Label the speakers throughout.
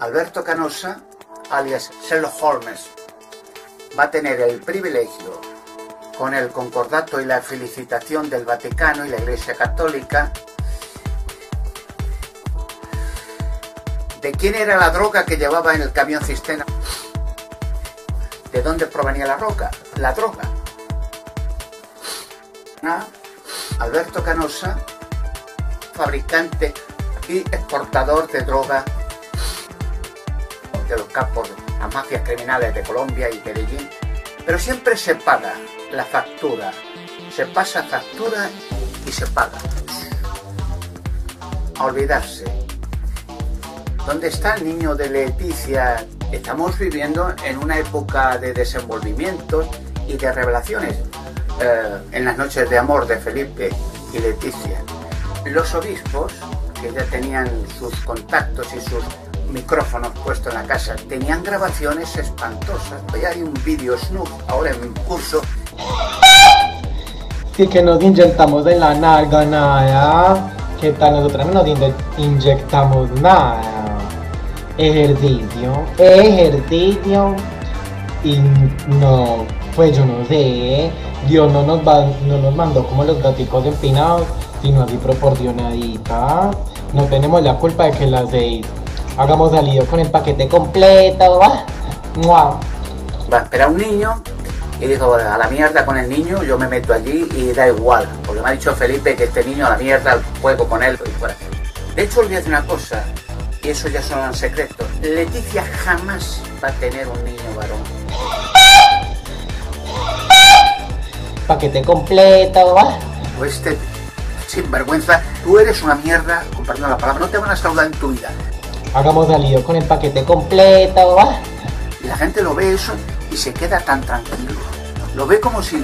Speaker 1: Alberto Canosa, alias Sherlock Holmes, va a tener el privilegio, con el concordato y la felicitación del Vaticano y la Iglesia Católica, de quién era la droga que llevaba en el camión cisterna, de dónde provenía la droga. Alberto Canosa, fabricante y exportador de droga de los capos, las mafias criminales de Colombia y Medellín, pero siempre se paga la factura, se pasa factura y se paga. A olvidarse. ¿Dónde está el niño de Leticia? Estamos viviendo en una época de desenvolvimientos y de revelaciones. En las noches de amor de Felipe y Leticia, los obispos, que ya tenían sus contactos y sus micrófonos puestos en la casa, tenían grabaciones espantosas. Hoy hay un vídeo snoop ahora en curso.
Speaker 2: Sí, que nos inyectamos en la nalga nada. ¿Qué tal? Nosotros no nos inyectamos nada. Ejercicio y no, pues yo no sé, Dios no nos mandó como los gaticos empinados, sino así proporcionadita. No tenemos la culpa de que las 6 hagamos salido con el paquete completo. Va
Speaker 1: a esperar un niño y dijo, a la mierda con el niño, yo me meto allí y da igual, porque me ha dicho Felipe que este niño a la mierda, juego con él y fuera. De hecho, olvidé una cosa, y eso ya son secretos. Leticia jamás va a tener un niño varón.
Speaker 2: Paquete completo, ¿va?
Speaker 1: Pues sinvergüenza, tú eres una mierda, compartiendo la palabra, no te van a saludar en tu vida.
Speaker 2: Hagamos salido con el paquete completo, ¿va?
Speaker 1: Y la gente lo ve eso y se queda tan tranquilo. Lo ve como si...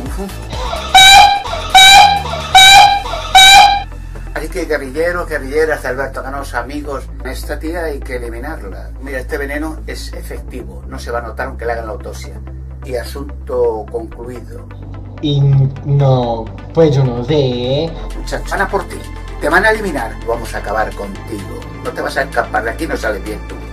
Speaker 1: Así que guerrilleras de Alberto Canosa, amigos, esta tía hay que eliminarla. Mira, este veneno es efectivo, no se va a notar aunque le hagan la autopsia. Y asunto concluido.
Speaker 2: Y no, pues yo no sé.
Speaker 1: Muchachos, van a por ti, te van a eliminar, vamos a acabar contigo. No te vas a escapar, de aquí no sales bien tú.